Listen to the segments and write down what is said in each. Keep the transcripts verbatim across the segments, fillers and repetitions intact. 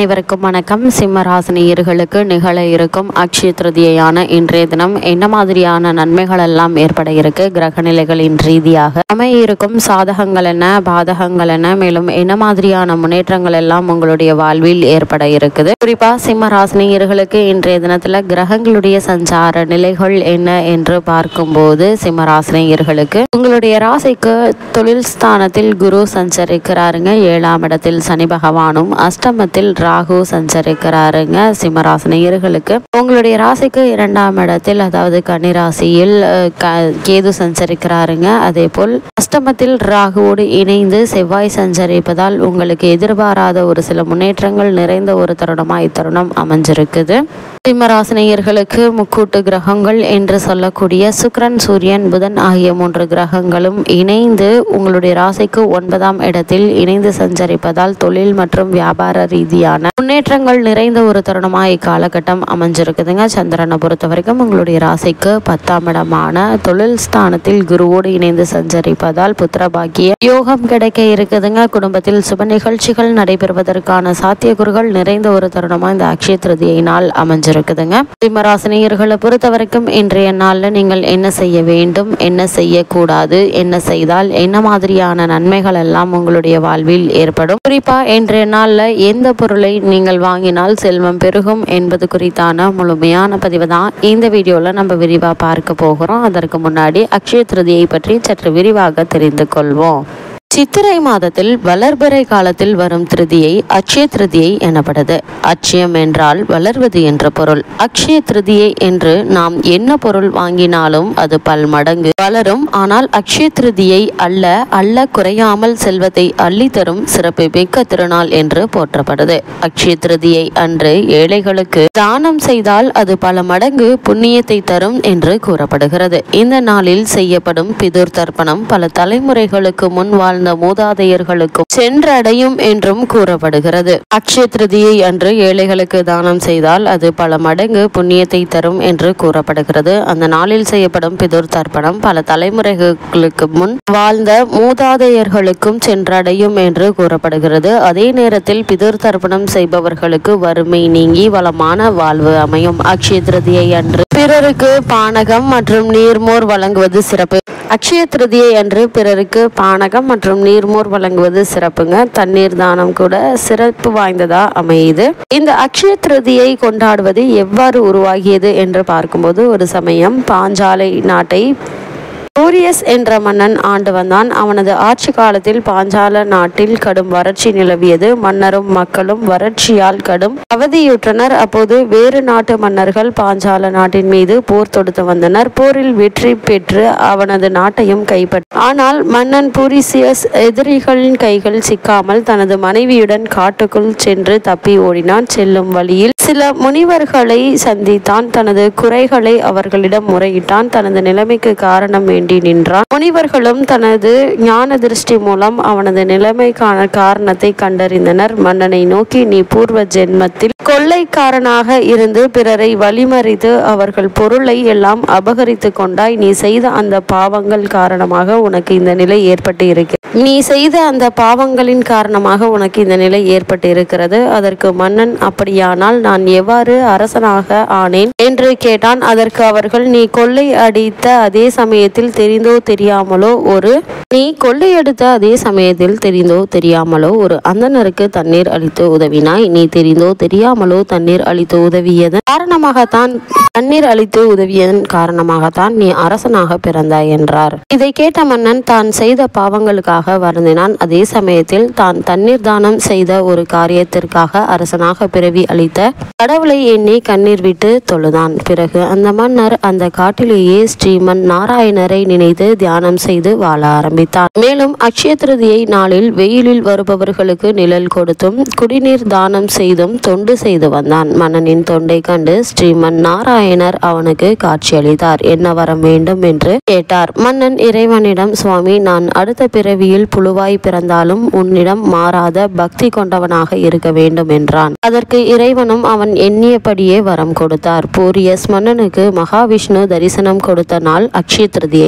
அனைவருக்கும் வணக்கம். சிம்ம ராசினியர்களுக்கு நிகழ இருக்கும் அக்ஷய திருதியான இன்றைய தினம் என்ன மாதிரியான நன்மைகள் எல்லாம் ஏற்பட இருக்கு, கிரக நிலைகளின் ரீதியாக அமைய இருக்கும் சாதகங்கள் என்ன, பாதகங்கள் என்ன, மேலும் என்ன மாதிரியான முன்னேற்றங்கள் எல்லாம் உங்களுடைய வாழ்வில் ஏற்பட இருக்குது. குறிப்பா சிம்ம ராசினியர்களுக்கு இன்றைய தினத்துல கிரகங்களுடைய சஞ்சார நிலைகள் என்ன என்று பார்க்கும்போது, சிம்ம ராசினியர்களுக்கு உங்களுடைய ராசிக்கு தொழில் ஸ்தானத்தில் குரு சஞ்சரிக்கிறாருங்க. ஏழாம் இடத்தில் சனி பகவானும், அஷ்டமத்தில் ராகு சஞ்சரிக்கிறாருங்க. சிம்மராசினியர்களுக்கு உங்களுடைய ராசிக்கு இரண்டாம் இடத்தில், அதாவது கன்னி ராசியில் கேது சஞ்சரிக்கிறாருங்க. அதே போல் அஷ்டமத்தில் ராகுவோடு இணைந்து செவ்வாய் சஞ்சரிப்பதால் உங்களுக்கு எதிர்பாராத ஒரு சில முன்னேற்றங்கள் நிறைந்த ஒரு தருணமா இத்தருணம் அமைஞ்சிருக்குது. சிம்மராசினியர்களுக்கு முக்கூட்டு கிரகங்கள் என்று சொல்லக்கூடிய சுக்கிரன், சூரியன், புதன் ஆகிய மூன்று கிரகங்களும் இணைந்து உங்களுடைய ராசிக்கு ஒன்பதாம் இடத்தில் இணைந்து சஞ்சரிப்பதால் தொழில் மற்றும் வியாபார ரீதியான முன்னேற்றங்கள் நிறைந்த ஒரு தருணமா இக்காலகட்டம் அமைஞ்சிருக்குதுங்க. சந்திரனை பொறுத்த வரைக்கும் உங்களுடைய ராசிக்கு பத்தாம் இடமான தொழில் ஸ்தானத்தில் குருவோடு இணைந்து சஞ்சரிப்பதால் புத்திரபாக்கிய யோகம் கிடைக்க இருக்குதுங்க. குடும்பத்தில் சுப நிகழ்ச்சிகள் நடைபெறுவதற்கான சாத்தியக்கூறுகள் நிறைந்த ஒரு தருணமா இந்த அக்ஷய திருதியை நாள் அமைஞ்சிருக்குதுங்க. சிம்மராசினியர்களை பொறுத்த வரைக்கும் இன்றைய நாள்ல நீங்கள் என்ன செய்ய வேண்டும், என்ன செய்யக்கூடாது, என்ன செய்தால் என்ன மாதிரியான நன்மைகள் எல்லாம் உங்களுடைய வாழ்வில் ஏற்படும், குறிப்பா இன்றைய நாள்ல எந்த பொருளை நீங்கள் வாங்கினால் செல்வம் பெருகும் என்பது குறித்தான முழுமையான பதிவு தான் இந்த வீடியோல நம்ம விரிவா பார்க்க போகிறோம். அதற்கு முன்னாடி அக்ஷய திருதியை பற்றி சற்று விரிவாக தெரிந்து கொள்வோம். சித்திரை மாதத்தில் வளர்பிறை காலத்தில் வரும் திருதியை அக்ஷய திருதியை எனப்படுது. அட்சயம் என்றால் வளர்வது என்ற பொருள். அக்ஷய திருதியை என்று நாம் என்ன பொருள் வாங்கினாலும் அது பல் மடங்கு வளரும். ஆனால் அக்ஷய திருதியை அல்ல அல்ல குறையாமல் செல்வத்தை அள்ளி தரும் சிறப்பு மிக்க திருநாள் என்று போற்றப்படுது. அக்ஷய திருதியை அன்று ஏழைகளுக்கு தானம் செய்தால் அது பல மடங்கு புண்ணியத்தை தரும் என்று கூறப்படுகிறது. இந்த நாளில் செய்யப்படும் பிதுர் தர்ப்பணம் பல தலைமுறைகளுக்கு முன் வாழ்ந்த மூதாதையர்களுக்கும் சென்றடையும் என்றும் கூறப்படுகிறது. அக்ஷய திருதியை அன்று ஏழைகளுக்கு தானம் செய்தால் அது பல மடங்கு புண்ணியத்தை தரும் என்று கூறப்படுகிறது. அந்த நாளில் செய்யப்படும் பிதுர் தர்ப்பணம் பல தலைமுறைகளுக்கு முன் வாழ்ந்த மூதாதையர்களுக்கும் சென்றடையும் என்று கூறப்படுகிறது. அதே நேரத்தில் பிதுர் தர்ப்பணம் செய்பவர்களுக்கு வறுமை நீங்கி வளமான வாழ்வு அமையும். அக்ஷய திருதியை அன்று பிறருக்கு பானகம் மற்றும் நீர்மோர் வழங்குவது சிறப்பு. அக்ஷய திருதியை அன்று பிறருக்கு பானகம் மற்றும் நீர்மோர் வழங்குவது சிறப்புங்க. தண்ணீர் தானம் கூட சிறப்பு வாய்ந்ததா அமையுது. இந்த அக்ஷய திருதியை கொண்டாடுவது எவ்வாறு உருவாகியது என்று பார்க்கும்போது, ஒரு சமயம் பாஞ்சாலை நாட்டை பூரியஸ் என்ற மன்னன் ஆண்டு வந்தான். அவனது ஆட்சி காலத்தில் பாஞ்சால நாட்டில் கடும் வறட்சி நிலவியது. மன்னரும் மக்களும் வறட்சியால் கடும் அவதியுற்றனர். அப்போது வேறு நாட்டு மன்னர்கள் பாஞ்சால நாட்டின் மீது போர் தொடுத்து வந்தனர். போரில் வெற்றி பெற்று அவனது நாட்டையும் கைப்பற்ற ஆனால் மன்னன் பூரிசியஸ் எதிரிகளின் கைகள் சிக்காமல் தனது மனைவியுடன் காட்டுக்குள் சென்று தப்பி ஓடினான். செல்லும் வழியில் சில முனிவர்களை சந்தித்தான். தனது குறைகளை அவர்களிடம் முறையிட்டான். தனது நிலைமைக்கு காரணம் வேண்டி நின்றான். முனிவர்களும் தனது ஞான திருஷ்டி மூலம் அவனது நிலைமைக்கான காரணத்தை கண்டறிந்தனர். மன்னனை நோக்கி, நீ பூர்வ ஜென்மத்தில் கொள்ளைக்காரனாக இருந்து பிறரை வழிமறித்து அவர்கள் பொருளை எல்லாம் அபகரித்து கொண்டாய். நீ செய்த அந்த பாவங்கள் காரணமாக உனக்கு இந்த நிலை ஏற்பட்டு இருக்கிறது. நீ செய்த அந்த பாவங்களின் காரணமாக உனக்கு இந்த நிலை ஏற்பட்டு இருக்கிறது. அதற்கு மன்னன், அப்படியானால் நான் எவ்வாறு அரசனாக ஆனேன் என்று கேட்டான். அதற்கு அவர்கள், நீ கொள்ளை அடித்த அதே சமயத்தில் தெரிந்தோ தெரியாமலோ ஒரு நீ கொள்ளையடித்த அதே சமயத்தில் தெரிந்தோ தெரியாமலோ ஒரு அந்தணருக்கு தண்ணீர் அளித்து உதவினாய். நீ தெரிந்தோ தெரியாமலோ தண்ணீர் அளித்து உதவியதன் காரணமாகத்தான் தண்ணீர் அளித்து உதவியதன் காரணமாகத்தான் நீ அரசனாக பிறந்தாய் என்றார். இதை கேட்ட மன்னன் தான் செய்த பாவங்களுக்காக வருந்தினான். அதே சமயத்தில் தான் தண்ணீர் தானம் செய்த ஒரு காரியத்திற்காக அரசனாக பிறவி அளித்த கடவுளை எண்ணி கண்ணீர் விட்டு தொழுதான். பிறகு அந்த மன்னர் அந்த காட்டிலேயே ஸ்ரீமன் நாராயணரை நினைத்து தியானம் செய்து வாழ ஆரம்பித்தான். மேலும் அக்ஷய திருதியை நாளில் வெயிலில் வருபவர்களுக்கு நிழல் கொடுத்தும் குடிநீர் தானம் செய்தும் தொண்டு செய்து வந்தான். மன்னனின் தொண்டை கண்டு ஸ்ரீமன் நாராயணர் அவனுக்கு காட்சியளித்தார். என்ன வரம் வேண்டும் என்று கேட்டார். மன்னன் இறைவனிடம், சுவாமி, நான் அடுத்த பிறவியில் புழுவாய் பிறந்தாலும் உன்னிடம் மாறாத பக்தி கொண்டவனாக இருக்க வேண்டும் என்றான். அதற்கு இறைவனும் அவன் எண்ணியபடியே வரம் கொடுத்தார். பூரியஸ் மன்னனுக்கு மகாவிஷ்ணு தரிசனம் கொடுத்த நாள் அக்ஷய திருதியை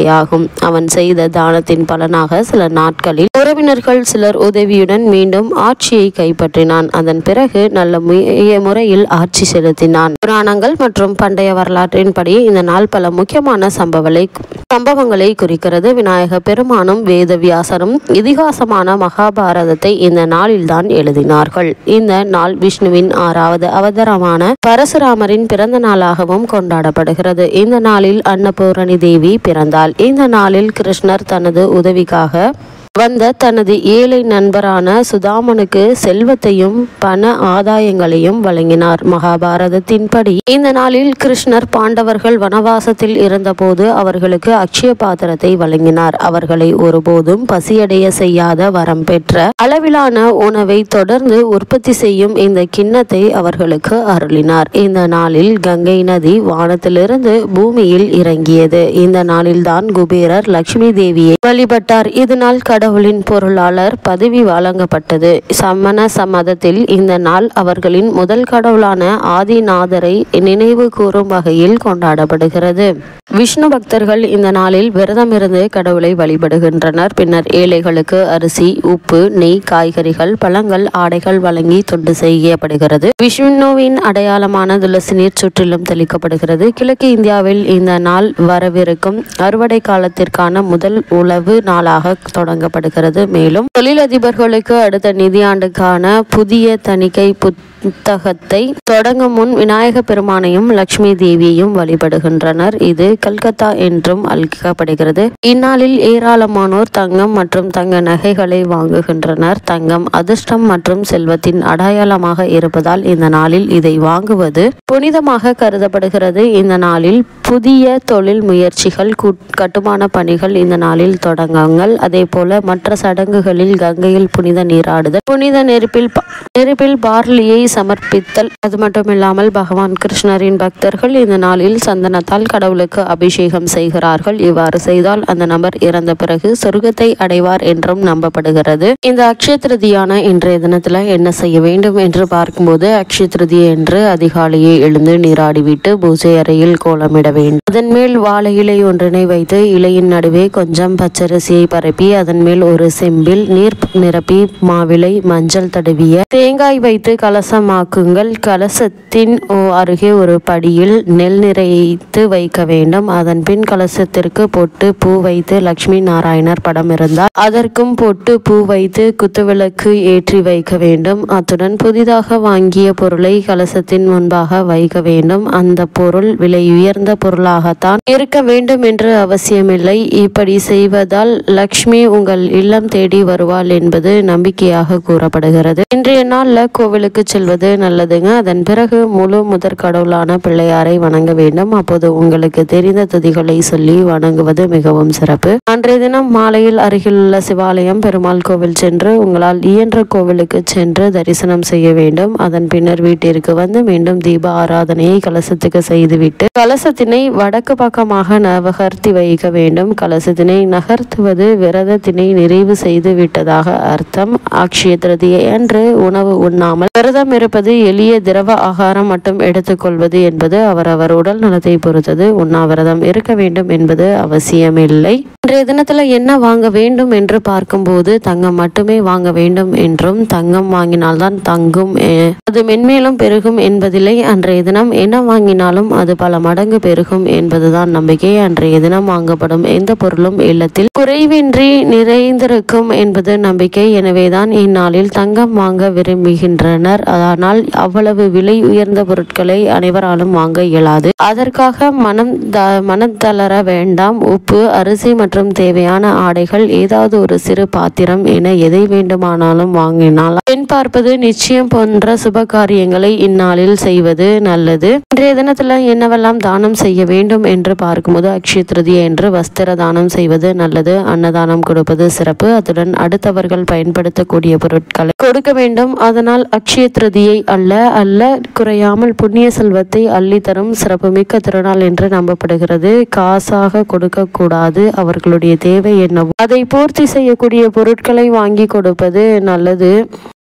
எச்சரிக்கையாகும். அவன் செய்த தானத்தின் பலனாக சில நாட்களில் உறவினர்கள் சிலர் உதவியுடன் மீண்டும் ஆட்சியை கைப்பற்றினான். அதன் பிறகு நல்ல முறையில் ஆட்சி செலுத்தினான். புராணங்கள் மற்றும் பண்டைய வரலாற்றின்படி இந்த நாள் பல முக்கியமான சம்பவங்களை சம்பவங்களை குறிக்கிறது. விநாயக பெருமானும் வேதவியாசரும் இதிகாசமான மகாபாரதத்தை இந்த நாளில்தான் எழுதினார்கள். இந்த நாள் விஷ்ணுவின் ஆறாவது அவதாரமான பரசுராமரின் பிறந்த நாளாகவும் கொண்டாடப்படுகிறது. இந்த நாளில் அன்னபூரணி தேவி பிறந்தாள். இந்த நாளில் கிருஷ்ணர் தனது உதவிக்காக வந்த தனது ஏழை நண்பரான சுதாமனுக்கு செல்வத்தையும் பண ஆதாயங்களையும் வழங்கினார். மகாபாரதத்தின்படி இந்த நாளில் கிருஷ்ணர் பாண்டவர்கள் வனவாசத்தில் இருந்தபோது அவர்களுக்கு அக்ஷய பாத்திரத்தை வழங்கினார். அவர்களை ஒருபோதும் பசியடைய செய்யாத வரம் பெற்ற அளவிலான உணவை தொடர்ந்து உற்பத்தி செய்யும் இந்த கிண்ணத்தை அவர்களுக்கு அருளினார். இந்த நாளில் கங்கை நதி வானத்திலிருந்து பூமியில் இறங்கியது. இந்த நாளில்தான் குபேரர் லட்சுமி தேவியை வழிபட்டார். இதனால் கடவுளின் பொருளாளர் பதவி வழங்கப்பட்டது. சமண சமதத்தில் இந்த நாள் அவர்களின் முதல் கடவுளான ஆதிநாதரை நினைவு கூறும் வகையில் கொண்டாடப்படுகிறது. விஷ்ணு பக்தர்கள் இந்த நாளில் விரதமிருந்து கடவுளை வழிபடுகின்றனர். பின்னர் ஏழைகளுக்கு அரிசி, உப்பு, நெய், காய்கறிகள், பழங்கள், ஆடைகள் வழங்கி தொண்டு செய்யப்படுகிறது. விஷ்ணுவின் அடையாளமான துளசி நீர் சுற்றிலும் தெளிக்கப்படுகிறது. கிழக்கு இந்தியாவில் இந்த நாள் வரவிருக்கும் அறுவடை காலத்திற்கான முதல் உழவு நாளாக தொடங்கப்படுகிறது. மேலும் தொழிலதிபர்களுக்கு அடுத்த நிதியாண்டுக்கான புதிய தணிக்கை புத்தகத்தை தொடங்கும் முன் விநாயக பெருமானையும் லட்சுமி தேவியையும் வழிபடுகின்றனர். இது கல்கத்தா என்றும் அழைக்கப்படுகிறது. இந்நாளில் ஏராளமானோர் தங்கம் மற்றும் தங்க நகைகளை வாங்குகின்றனர். தங்கம் அதிர்ஷ்டம் மற்றும் செல்வத்தின் அடையாளமாக இருப்பதால் இந்த நாளில் இதை வாங்குவது புனிதமாக கருதப்படுகிறது. இந்த நாளில் புதிய தொழில் முயற்சிகள், கட்டுமான பணிகள் இந்த நாளில் தொடங்குங்கள். அதே போல மற்ற சடங்குகளில் கங்கையில் புனித நீராடுதல், புனித நெருப்பில் நெருப்பில் பார்லியை சமர்ப்பித்தல், அது மட்டுமில்லாமல் பகவான் கிருஷ்ணரின் பக்தர்கள் இந்த நாளில் சந்தனத்தால் கடவுளுக்கு அபிஷேகம் செய்கிறார்கள். இவ்வாறு செய்தால் அந்த நபர் இறந்த பிறகு சொர்க்கத்தை அடைவார் என்றும் நம்பப்படுகிறது. இந்த அக்ஷய திருதியான இன்றைய தினத்துல என்ன செய்ய வேண்டும் என்று பார்க்கும்போது, அக்ஷய திருதி என்று அதிகாலையே எழுந்து நீராடிவிட்டு பூஜை அறையில் கோலமிட வேண்டும். அதன் மேல் வாழை இலை ஒன்றினை வைத்து இலையின் நடுவே கொஞ்சம் பச்சரிசியை பரப்பி அதன் மேல் ஒரு செம்பில் நீர் நிரப்பி மாவிலை மஞ்சள் தடவிய தேங்காய் வைத்து கலசமாக்குங்கள். கலசத்தின் அருகே ஒரு படியில் நெல் நிறைத்து வைக்க வேண்டும். அதன் பின் கலசத்திற்கு பொட்டு பூ வைத்து லட்சுமி நாராயணர் படம் இருந்தால் அதற்கும் பொட்டு பூ வைத்து குத்துவிளக்கு ஏற்றி வைக்க வேண்டும். அத்துடன் புதிதாக வாங்கிய பொருளை கலசத்தின் முன்பாக வைக்க வேண்டும். அந்த பொருள் விலை உயர்ந்த பொருளாகத்தான் இருக்க வேண்டும் என்று அவசியமில்லை. இப்படி செய்வதால் லக்ஷ்மி உங்கள் இல்லம் தேடி வருவாள் என்பது நம்பிக்கையாக கூறப்படுகிறது. இன்றைய நாள்ல கோவிலுக்கு செல்வது நல்லதுங்க. அதன் பிறகு முழு முதற் கடவுளான பிள்ளையாரை வணங்க வேண்டும். அப்போது உங்களுக்கு தெரிந்த துதிகளை சொல்லி வணங்குவது மிகவும் சிறப்பு. அன்றைய தினம் மாலையில் அருகிலுள்ள சிவாலயம், பெருமாள் கோவில் சென்று உங்களால் இயன்ற கோவிலுக்கு சென்று தரிசனம் செய்ய வேண்டும். அதன் பின்னர் வீட்டிற்கு வந்து மீண்டும் தீப ஆராதனையை கலசத்துக்கு செய்துவிட்டு கலசத்தினை வடக்கு பக்கமாக நகர்த்தி வைக்க வேண்டும். கலசத்தினை நகர்த்துவது விரதத்தினை நிறைவு செய்து விட்டதாக அர்த்தம். அக்ஷய திருதியை அன்று உணவு உண்ணாமல் விரதம் இருப்பது, எளிய திரவ ஆகாரம் மட்டும் எடுத்துக்கொள்வது என்பது அவரவர் உடல் நலத்தை பொறுத்தது. உண்ணாவிரதம் இருக்க வேண்டும் என்பது அவசியமில்லை. இன்றைய தினத்துல என்ன வாங்க வேண்டும் என்று பார்க்கும்போது, தங்கம் மட்டுமே வாங்க வேண்டும் என்றும் தங்கம் வாங்கினால்தான் தங்கும் அது மென்மேலும் பெருகும் என்பதில்லை. அன்றைய தினம் என்ன வாங்கினாலும் அது பல மடங்கு பெருகும் என்பதுதான் நம்பிக்கை. அன்றைய தினம் வாங்கப்படும் எந்த பொருளும் இல்லத்தில் குறைவின்றி நிறைந்திருக்கும் என்பது நம்பிக்கை. எனவேதான் இந்நாளில் தங்கம் வாங்க விரும்புகின்றனர். ஆனால் அவ்வளவு விலை உயர்ந்த பொருட்களை அனைவராலும் வாங்க இயலாது. அதற்காக மனம் த மனம் தளர வேண்டாம். உப்பு, அரிசி மற்றும் தேவையான ஆடைகள், ஏதாவது ஒரு சிறு பாத்திரம் என எதை வேண்டுமானாலும் வாங்கினால் பெண் பார்ப்பது நிச்சயம் போன்ற சுப காரியங்களை இந்நாளில் செய்வது நல்லது. இன்றைய தினத்துல என்னவெல்லாம் தானம் செய்ய வேண்டும் என்று பார்க்கும்போது, அக்ஷய திருதியை என்று வஸ்திர தானம் செய்வது நல்லது. அன்னதானம் கொடுப்பது சிறப்பு. அத்துடன் அடுத்தவர்கள் பயன்படுத்தக்கூடிய பொருட்களை கொடுக்க வேண்டும். அதனால் அக்ஷய திருதியை அல்ல அல்ல குறையாமல் புண்ணிய செல்வத்தை அள்ளி தரும் சிறப்புமிக்க திருநாள் என்று நம்பப்படுகிறது. காசாக கொடுக்க கூடாது. அவர்களுடைய தேவை என்னவோ அதை பூர்த்தி செய்யக்கூடிய பொருட்களை வாங்கி கொடுப்பது நல்லது.